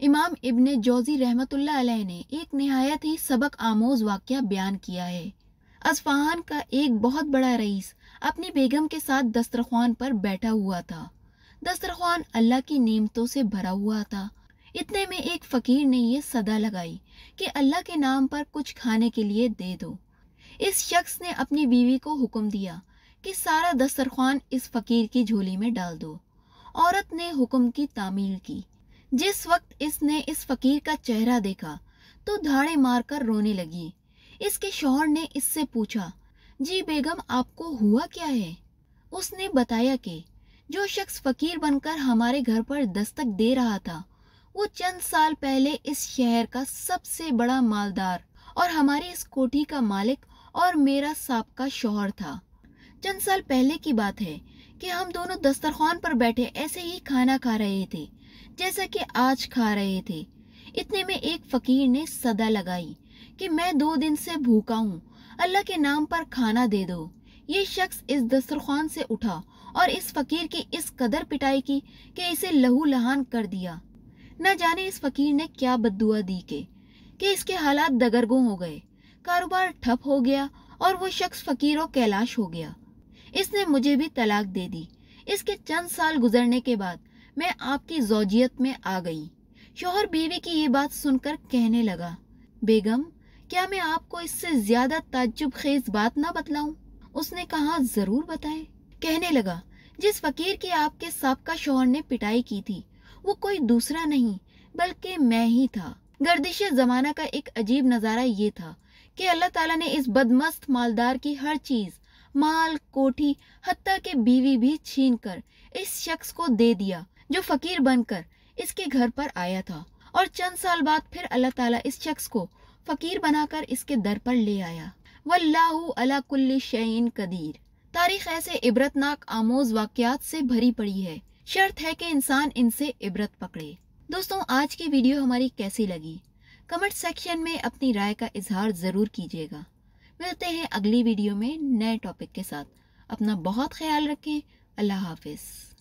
इमाम इब्न जौजी रहमतुल्लाह अलैह ने एक निहायत ही सबक आमोज वाक़या बयान किया है। अस्फहान का एक बहुत बड़ा रईस अपनी बेगम के साथ दस्तरख्वान पर बैठा हुआ था। दस्तरख्वान अल्लाह की नेमतों से भरा हुआ था। इतने में एक फकीर ने ये सदा लगाई कि अल्लाह के नाम पर कुछ खाने के लिए दे दो। इस शख्स ने अपनी बीवी को हुक्म दिया कि सारा दस्तरख्वान इस फकीर की झोली में डाल दो। औरत ने हुक्म की तामील की। जिस वक्त इसने इस फकीर का चेहरा देखा तो धाड़े मारकर रोने लगी। इसके शौहर ने इससे पूछा, जी बेगम, आपको हुआ क्या है? उसने बताया कि जो शख्स फकीर बनकर हमारे घर पर दस्तक दे रहा था वो चंद साल पहले इस शहर का सबसे बड़ा मालदार और हमारी इस कोठी का मालिक और मेरा साबका शौहर था। चंद साल पहले की बात है कि हम दोनों दस्तरख्वान पर बैठे ऐसे ही खाना खा रहे थे जैसा कि आज खा रहे थे। इतने में एक फकीर ने सदा लगाई कि मैं 2 दिन से भूखा हूँ, अल्लाह के नाम पर खाना दे दो। ये शख्स इस दस्तरख्वान से उठा और इस फकीर की इस कदर पिटाई की कि इसे लहू लहान कर दिया। न जाने इस फकीर ने क्या बद्दुआ दी कि इसके हालात दगरगों हो गए, कारोबार ठप हो गया और वो शख्स फकीरों कैलाश हो गया। इसने मुझे भी तलाक दे दी। इसके चंद साल गुजरने के बाद मैं आपकी ज़ौजियत में आ गई। शौहर बीवी की ये बात सुनकर कहने लगा, बेगम, क्या मैं आपको इससे ज्यादा ताज्जुब खेज बात ना बतलाऊं? उसने कहा, जरूर बताएं। कहने लगा, जिस फकीर की आपके साबका शौहर ने पिटाई की थी वो कोई दूसरा नहीं बल्कि मैं ही था। गर्दिश जमाना का एक अजीब नजारा ये था कि अल्लाह ताला ने इस बदमस्त मालदार की हर चीज, माल, कोठी, हत्ता के बीवी भी छीन कर इस शख्स को दे दिया जो फकीर बनकर इसके घर पर आया था। और चंद साल बाद फिर अल्लाह ताला इस शख्स को फकीर बनाकर इसके दर पर ले आया। वल्लाहु अला कुल्ली शैइन कदीर। तारीख ऐसे इबरतनाक आमोज वाकयात से भरी पड़ी है। शर्त है कि इंसान इनसे इबरत पकड़े। दोस्तों, आज की वीडियो हमारी कैसी लगी? कमेंट सेक्शन में अपनी राय का इजहार जरूर कीजिएगा। मिलते हैं अगली वीडियो में नए टॉपिक के साथ। अपना बहुत ख्याल रखें। अल्लाह हाफिज।